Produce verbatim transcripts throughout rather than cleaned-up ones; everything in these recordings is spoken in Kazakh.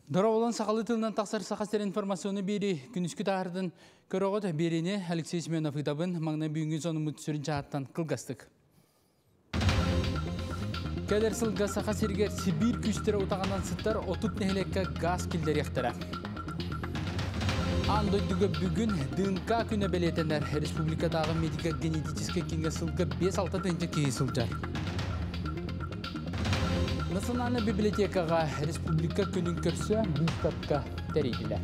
Дора olan сақалы тылынан тақсар сақастер информационы бері күніскі тағырдың көріғыд беріне Алексей Семенов ұйтабын маңна бүйінгі соны мүтсүрін жағаттан қылғастық. Кәлер сылға сақасергер Сибир күштері ұтағанан сыттар отут нәхілекке газ келдер яқтыра. Андойдығы бүгін ДНК күні белетенер Республикадағы медико-генетический кенге сылға бес-алты тәнче кейі сылжар. Национальный библиотекаға республика күнін көрсі бұлтатқа тәрейділер.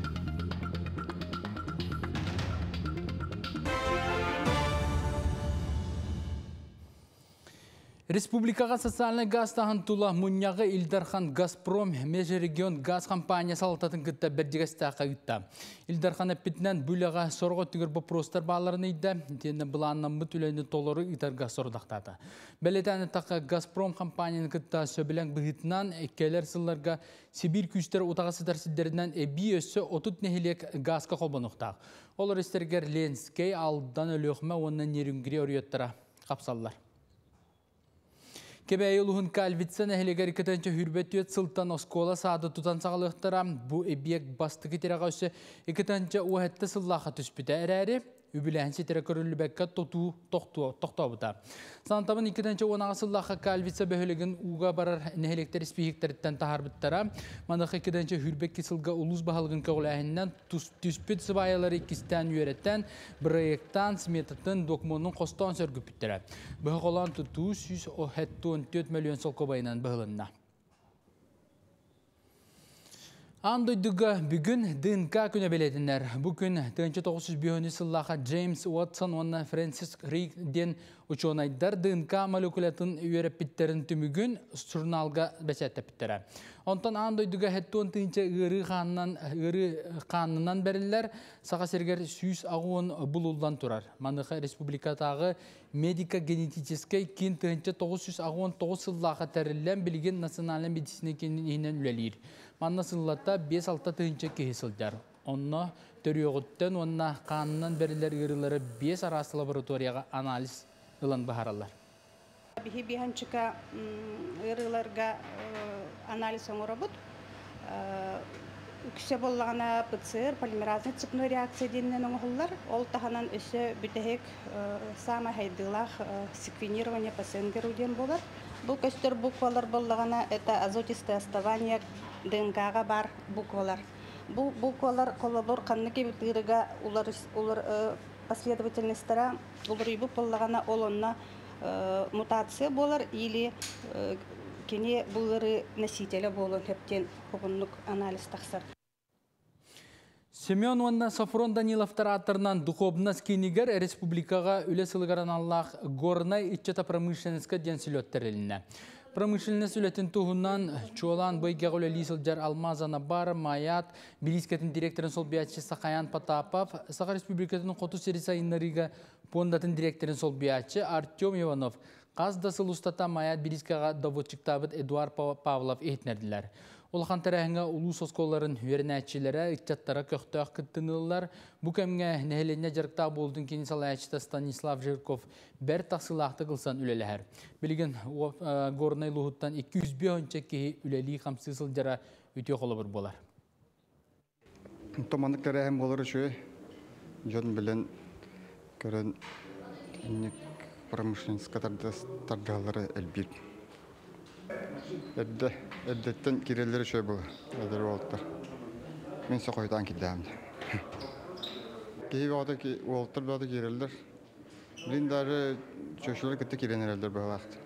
Республикаға социальный газ тағын тұла мұнияғы Илдархан Газпром межрегион газ компания салататын күтті бірдігістіға үтті. Илдархан әппетінен бүліға сорғы түгір бопростар бағаларын үйді, тені бұланнан бұт үләйні толыры үтарға сордақтады. Бәлетәні тақы Газпром компанияны күтті сөбілен бұғытынан әкелер сылларға Сибир күштері ұтағасы дәрсідерінен әбі өсі отут нәхілек газға қолбанықтақ. Олар істергер Ленскей алдан өліғіме онын нерінгіре өреттіра қапсалылар. Кебе ұлығын кәлвитсен әхілегер кетенче хүрбеттіет сылтан оскола сады тұтан сағылықтыра бұ әбиек басты кетеріға өсі екетенче уәтті сыллаға түспіті әрәрі үбілән сетері көрілі бәкке тұту тоқтауыда. Сантабын екетенче онаға сыллаға кәлвитсе бөхілігін уға барар нәхелектер іспейхіктеріттен тахар біттіра. Мандық екетенче хүрбекке сылға ұлыз бағалығын көғіләхіннен түспіт сыбайалары ikisten üyereten проекттан сметатын документның қостан сөргіп біттіра. Бұғы olan тұту жүз он төрт миллион сол көбайынан бұғылынна. Андойдыға бүгін ДНК күні белетінер. Бүгін мың тоғыз жүз бесінші сыллаға Джеймс Уотсон, онна Фрэнсис Рик ден ученайдар ДНК молекулатын үйеріп біттерін түмігін журналға бәсетті біттері. Онтан андойдыға хәттуын түйінче ғыры қанынан бәрілер саға сергер сүйіс ағуын бұлылдан тұрар. Мандыға республикатағы медико-генетический кен мың тоғыз жүз он тоғыз сыллаға тәрілен білген национален медицина кенінен үлелер. Манна сыллата бес-алты түйінче кейсілдер. Онна төріоғыттен онна қанынан бәрілер ғырылары бес арасы лабораторияға анализ ұлан бағаралар. Бихи биханчика ғырыларға анализ оңыры бұд. Үксе болғана ПЦР, полимеразный цепной реакция деннен оңғылар. Ол тағанан өсі бүтәхек сама хайдылақ секвенирование пациенттеруден болар. Бұл көстер буквалар болғана это азотистые оставания ДНК-ға бар буквалар. Бұл буквалар қолабыр қанныке бітіріға улар последовательностьтара улар үйбіп болғана олонна мутация болар или кене бұлары носителі болу хептен құғынлық анализ тақсар. Семен Онна Сафрон Даниловтар атырынан духовнас кенигер республикаға үлесілгіран Аллах горнай итчета промышленская денсилеттеріліне. Промышленность үлетін туғынан чуалан бойгеғылы лисілдер Алмазана бар, Маят, Билискетін директорын сол биятчы Сақаян Потапов, Сақа республикатын қоту серисайынларыға пондатын директорын сол биятчы Артем Иванов, Қаздасыл ұстата Маят Билискаға доводчиктабыт Эдуард Павлов етнерділер. Олхан тәрәхіңі ұлыс осколарын үйерінәтшілері үкчаттара көқтіғ күттінілілер. Бұ кәмге нәхелене жарықта болдың кені салайчыта Станислав Жирков бәр тақсылақты қылсан үлелігер. Білген горнай лұғыттан екі жүз бес кейі үлелі қамсысыл жара өте қолы бір болар. Томандық тәрәхім болары шөй, жон білен көрін промышленск тардағалары әлбір. Әдді, әддеттен керелері шөй бұл, әдері олықтар. Мен соқойдан кеддәмді. Кейі бағды олықтар бағды керелдер. Білін дәрі шөшілер күтті керенер әлдер бұл вақты.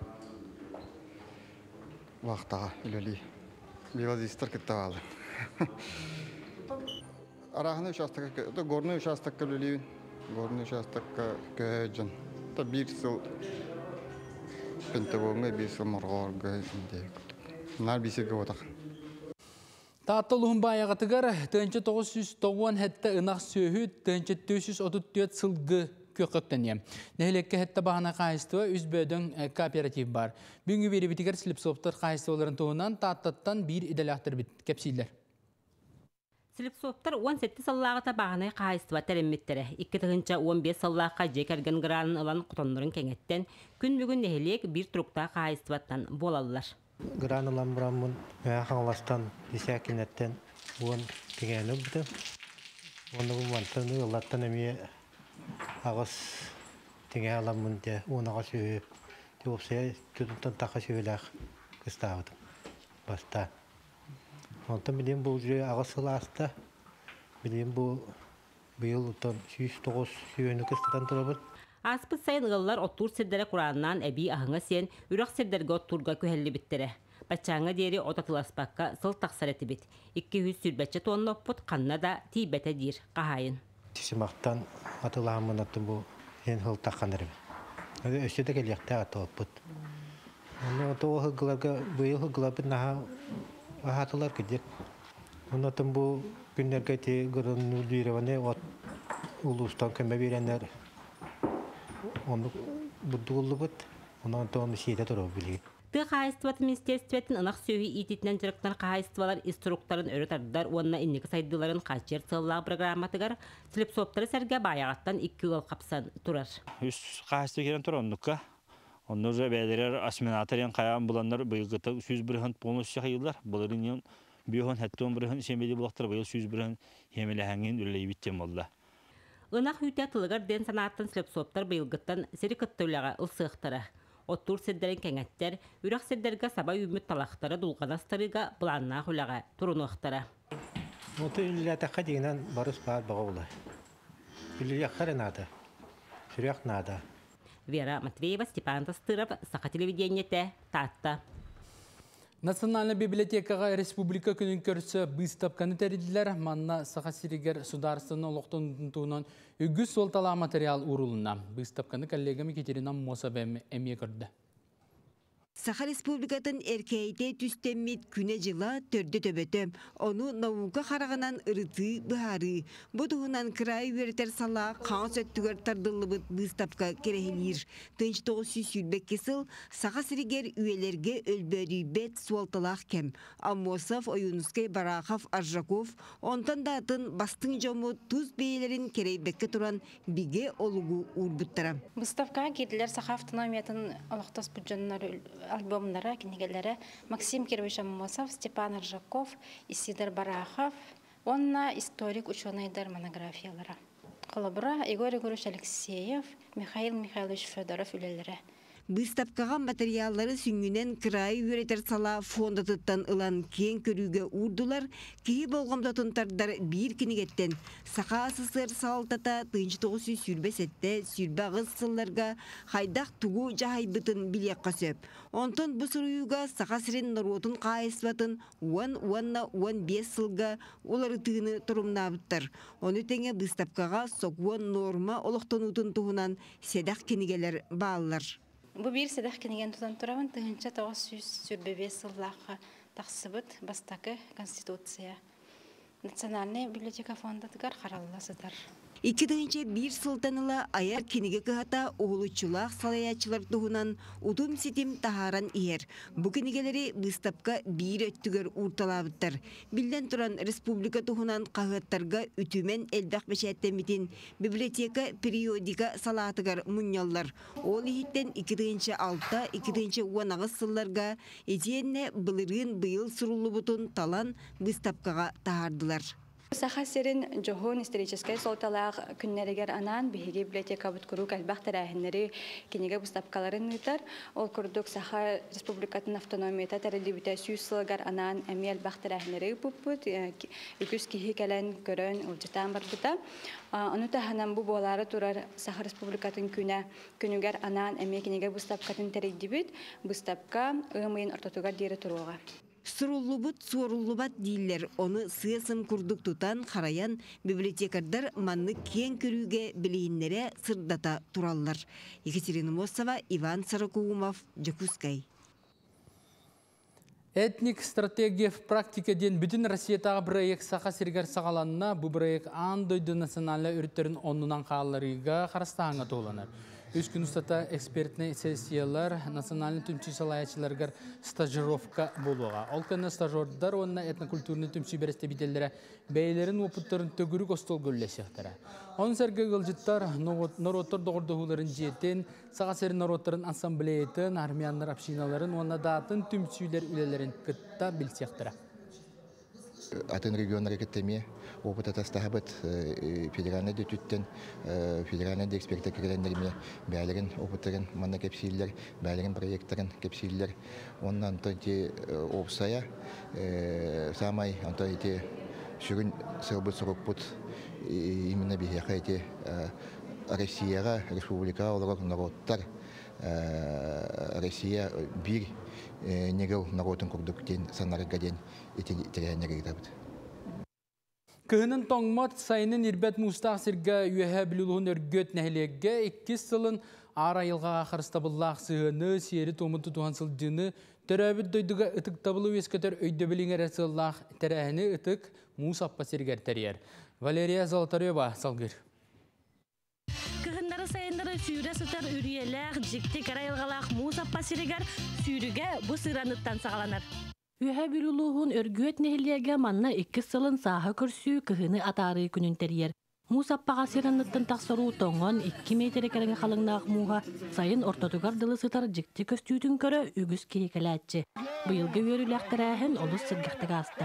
Вақтаға, үлелі. Белазистер күтті бағды. Арағыны үшастыққа, горны үшастыққа үлелейін. Горны үшастыққа көйджін. Бір сыл Пентагонға бесіл мұрғаларға нар бесерге отақ. Тааттылығын баяғатығар мың тоғыз жүз тоғыз хәтті ынақ сөйіт мың төрт жүз отыз төрт сылғы көқтінен. Нәхілекке хәтті бағана қайыстыва үз бөдің кооператив бар. Бүгінгі бері бітігер Слепсоптар қайыстываларын туғынан тааттаттан бір иделяқтыр біт кәпсейлер. Слепсоптар он жеті саллағыта бағанай қайыстыва тәрімметтері. екі мың он бес саллаққа жекерген ғыранын алан құтонларын кәңеттен күн бүгін нәхелек бір тұрықта қайыстываттан болалылар. Гранылан бұрамын, қаңластан, десәкінеттен, он тегенем бит. Оны бу мантаны Аллахтан эми агыс теге аламын де, онага сөйөп, топсая түтүн така сөйләк кыстабыдым. Баста. Онтан билем бу же агыс ласта. Билем бу быйыл утан сүйүз тогуз сүйөнү кыстан турабыт. Аспыт сайын ыллар оттур сирдere Кураннан эби ахыңа сен үрак сирдерге оттурга көһелли биттере. Бачаңа дери отатыласпакка сыл таксар этибит. эки жүз сүрбәтче тонна оппут канна да тийбете дир кахайын. Тишмактан атыламын аттым бу ен хыл такканыр. Аны өчөдө келекте атыппыт. Аны то хыгларга быйыл хыглабыт на ахатылар кидет. Онотым бу күннәргә те гөрөн диреване от улустан кеме береннәр. Оны будуллыбыт. Онан тоны шийде турып били. Ты хайстват министерстветін ынақ сөйі итетінен жырықтан хайствалар инструкторын өрітардар онына иннекі сайдыларын қачер сыллағы программатығар сіліп соптары сәрге баяғаттан екі ыл қапсан тұрар. Үс хайствы керен тұр онныққа. Онны уже бәдерер асминаторен қаян бұландар бұйғыта сүз біріғын полнус шақайылар. Бұларын ең бүйіғын әттуын біріғын шембеді бұлақтар бұйыл сүз біріғын емелі әңген үлі биттен болды. Ынақ үйте тылығар ден санаттан сіліп соптар бұйылғыттан сері күттіліға ұлсықтары. Оттур сирдерин кеңеттер, үрак сирдерге саба үміт талақтары дулғанастарыға бұланна құлаға тұрынуқтары. Оты үліләтәққа дегенен барыс бар баға олай. Үліләққары нады, сүрек нады. Вера Матвеева, Степан Тастыров, Саха телевидениете, Татта. Национальная библиотекаға республика күнін көрсі бұйстапқаны тәрелділер манна Саха Сиригер сударсыны олықтың тұғынан үгіз солтала материал ұрылына. Бұйстапқаны коллегам Екатерина Мосабэм әме көрді. Саха Республикатын эркейте түстеммит күне жыла төрді төбөтөм. Оны наука қарағынан ырыты бұхары. Бұдығынан край веретер сала қаңыз өттігер тардылыбыт бұстапқа керехелер. Тынч тоғыз жүз сүрбек кесіл Саха Сиригер үйелерге өлбөрі бет суалталақ кем. Аммосов, Оюнускай, Барахов, Аржаков, онтан датын бастың жому туз бейлерін керейбекке туран биге олугу урбуттарам. Бұстапқа кетілер Саха автономиятын олықтас бұджанлар альбомнары, книгелері Максим Кирович Аммосов, Степан Аржаков, Исидор Барахов, онна историк ученыйдар монографиялары. Қолабыра Игорь Егорович Алексеев, Михаил Михайлович Федоров үлелері. Бұстапқаға материаллары сүңінен край үйретер сала фондатыттан ылан кен көріге урдулар, кейі болғамдатынтардар бір кенігеттен. Сақа асысыр салтата тынчы тоғыз жүз сүрбе сетте сүрбе ағыз сылларға хайдақ тугу жахайбытын білеққа сөп. Онтын бұсыруыға сақа сірен наротын қайысватын он-онна он бес сылға олары тыны тұрымнабыттыр. Оны тәңе бұстапқаға соқуан норма олықтан ұтын тұғынан седақ кенігелер бағалар. Бу бир седах кенеген тутан турабын тыгынча тоғыз жүз сүрбе сыллаққа тақсыбыт бастакы конституция. Национальный библиотека фондатыгар қаралыласыдар. Икки дыгынча бир сылтаныла аяр кенеге кыхата оғылычылақ салаячылар туғынан утум сетим тахаран иер. Бу кенегелери бұстапқа бир өттігер урталабыттар. Билден туран республика туғынан қағыттарға үтімен элбақ бәшәттемитин библиотека периодика салатыгар мұняллар. Ол ихиттен икки дыгынча алта, икки дыгынча уанағыз сылларға етенне былырын быйыл сұрулы бұтын талан бұстапқаға тахардылар. Саха серин жохон исторической солталақ күннерегер анан биһиги библиотека буткуру калбах тарахиннери кинеге бустапкаларын нытар. Ол курдук Саха республикатын автономията тарелибите сүйсылгар анан эмиел бах тарахиннери пуппут үкүс кихи келен көрөн улжытан барбыта. Анута ханан бу болары турар Саха республикатын күнә күнүгер анан эми кинеге бустапкатын тарелибит бустапка ымыйын ортотугар дире туруга. Суруллубут суоруллубат диллер, оны сыясым курдук тутан хараян библиотекардар манны кен көрүүгө билийиннере сырдата тураллар. Екатерина Мосова, Иван Саракоумов, Жакускай. Этник стратегия в практике ден бүтін Россиятағы проект Саха Сиригер сағаланына бұл проект андойды национальный үріттерін оннынан қаларыға қарастағыңа толаныр. Үз күн ұстата экспертный сессиялар национальный түмчі салаячыларғар стажировка болуға. Ол күнні стажордар онына этнокультурный түмчі бересте бителері бәйлерін опыттарын төгірік остол көллесектері. Он сәргі ғылжыттар народтар доғырдығыларын жетін, Саха Сирин народтарын ассамблейтін, армиянлар общиналарын, онына датын түмчілер үлелерін күтті білсектері. атын регионнар кеттеме опыт атастахабыт федеральный дөтүттен федеральный эксперттер киреннерме бәлерин опыттарын манна кепсиллер бәлерин проекттарын кепсиллер оннан тонти опсая самай антоити шүрүн сылбыт соруппут именно бихехайте Россияга республика olarak народтар Россия бир негел народын курдуктен санарга ден иттерәннәре гитабыт. Кыһынын тоңмот сайынын ирбет мустақ сирге үйәһә білулуғын өргөт нәхілеге икки сылын ара йылға ақырыстабыллақ сығыны сері томыты туған сылдыны төрәбіт дойдыға ытық табылу ескетер өйдөбілің әрәсыллақ тәрәхіні ытық мусаппа сиргер тәрер. Валерия Золотарева, салгыр. Кыһыннары сайындары сүйрі сытар үриеләқ, жікті карайылғалақ мусаппа сиргер сүйріге бұ сыраныттан сағаланар. Үйә білулуғын өргөт нәхілеге манна икки сылын саға көрсі кыһыны атары күнін тәрер. Мусаппаға сиранныттан тақсыру тоңон икки метр кереңе қалыңнақ муға сайын ортотугар дылы сытар жікті көстүйдің көрі үгіз кейкеләтчі. Бұйылғы өріләқтірәхін олыс сыргақтыға асты.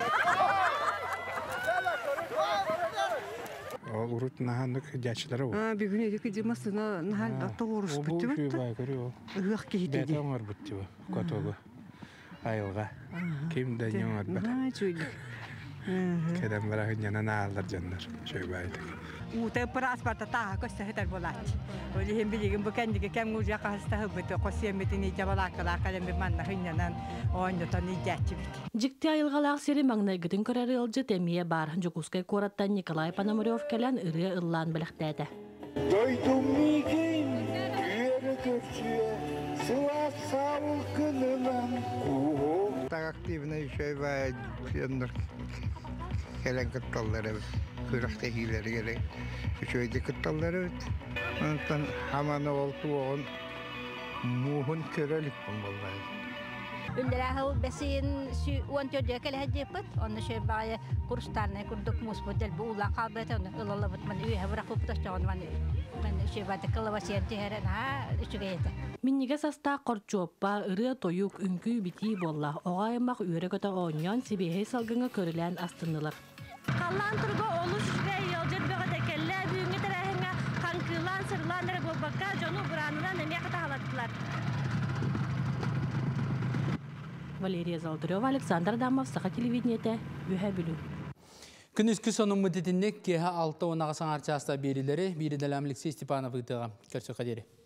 Урут наханнык жачылары ол. Бүгін едекі демасына нахал бақта орыс бұтты бұтты? Үғақ кейді де. Бәті оңар бұтты бұ, көтоғы айылға. Кем дәне оңар бұтты. Кәден барағын яна нағалар жандар, шөй байды. Уты пыраспарта таға көсті хетер болат. Олі хем білеген бұл кәндігі кәм ұжа қағыстағы бұты қосиеметіне жабалақыла қалембі манна хынянан ойындытан идәтчі біт. Жікті айылғалақ сері маңнайгытын көрәрі ұлжы тәмие бар. Жүкускай қораттан Николай Пономарев кәлән ұры ұллан біліқтәді. Дойдым мекен, үйері көршіе, сылап сауыл күнінен. Так активный шөй бай, кәлән күтталдары Kırıkta hileri gerek. Şöyle kıttalları öt. Ondan hamana oltu oğun muhun körelik bulmalı. Ünlere besin uan çocuğa kele hacıpıt. Onu şöyle bayağı kurslarına kurduk musbudel bu ulan kabete onu ılalıbıt man üye bırakıp da çoğun man man şöyle bayağı kılavasıyan ciheren ha üçügeydi. Minnige sasta korçoppa ırı toyuk ünkü biti bolla. Oğaymak üyerekota onyan sibihe salgına körülen astınılar. Kallan turgo oluş ve yolcet bir tekelle büyüğünü terehine kankılan sırlanları bu bakka jonu buranından nemeye kata halattılar. Валерия Золотарева, Александр Адамов, Саха телевидениете, Үйәбілу. Күнізгі соның мүдетіннек кеға алты онағы саңарчаста берілері, беріделі Алексей Степанов ұйтыға. Көрсі қадері.